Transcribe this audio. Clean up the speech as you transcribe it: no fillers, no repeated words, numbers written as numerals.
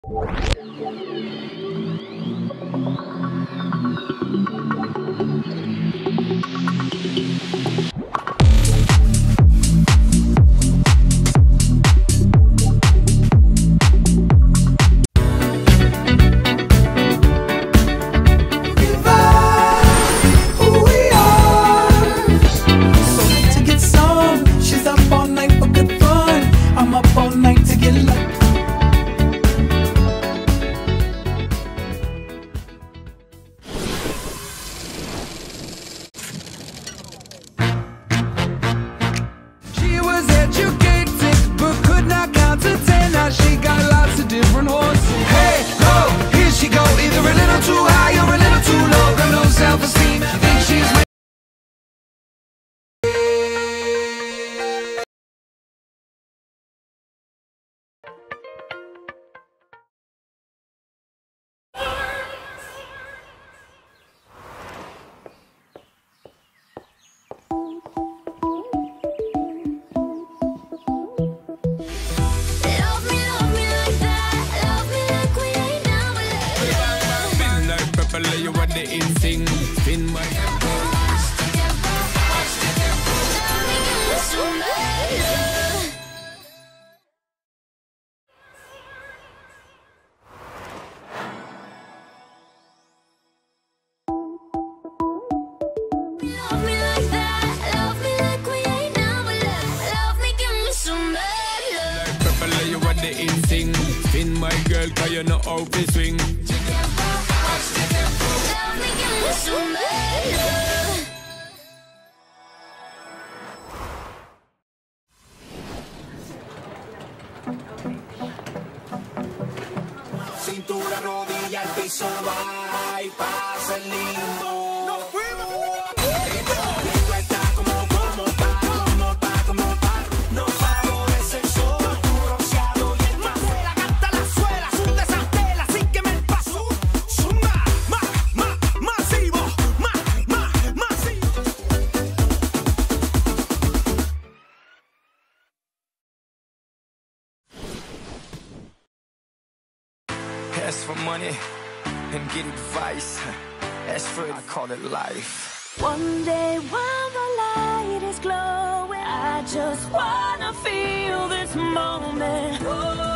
Cintura, rodilla, al piso, va y pasa el limbo. ¡Nos fuimos! Lengua está como pa. No favorece el sol, tu bronceado y el más. La canta la suela, un desastela, así que me paso. Zumba, masivo, masivo. Ask for money and get advice. Ask for it, I call it life. One day while the light is glowing, I just wanna feel this moment. Oh.